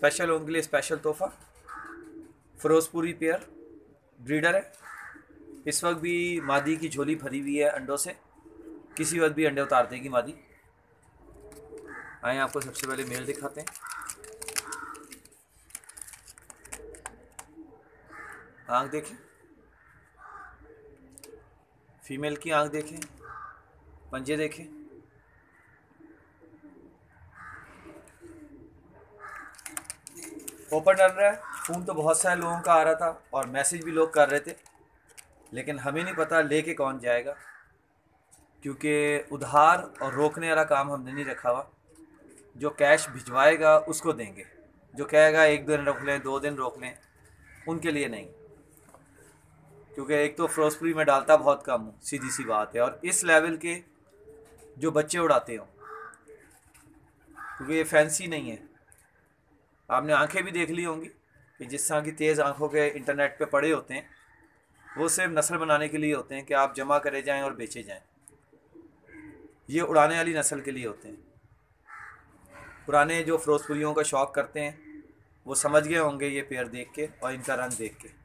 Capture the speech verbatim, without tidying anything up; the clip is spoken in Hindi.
स्पेशल लोगों के लिए स्पेशल तोहफा, फिरोजपुरी पेयर ब्रीडर है। इस वक्त भी मादी की झोली भरी हुई है अंडों से, किसी वक्त भी अंडे उतार देगी मादी। आए आपको सबसे पहले मेल दिखाते हैं। आँख देखें, फीमेल की आँख देखें, पंजे देखें। ओपन रन रहा है। फ़ोन तो बहुत सारे लोगों का आ रहा था और मैसेज भी लोग कर रहे थे, लेकिन हमें नहीं पता लेके कौन जाएगा, क्योंकि उधार और रोकने वाला काम हमने नहीं रखा हुआ। जो कैश भिजवाएगा उसको देंगे, जो कहेगा एक दिन रोक लें, दो दिन रोक लें, उनके लिए नहीं। क्योंकि एक तो फिरोजपुरी में डालता बहुत कम हूँ, सीधी सी बात है, और इस लेवल के जो बच्चे उड़ाते हो, क्योंकि ये फैंसी नहीं है। आपने आंखें भी देख ली होंगी कि जिस तरह की तेज़ आंखों के इंटरनेट पे पड़े होते हैं, वो सिर्फ नस्ल बनाने के लिए होते हैं कि आप जमा करे जाएं और बेचे जाएं। ये उड़ाने वाली नस्ल के लिए होते हैं। पुराने जो फिरोजपुरियों का शौक़ करते हैं वो समझ गए होंगे ये पेयर देख के और इनका रंग देख के।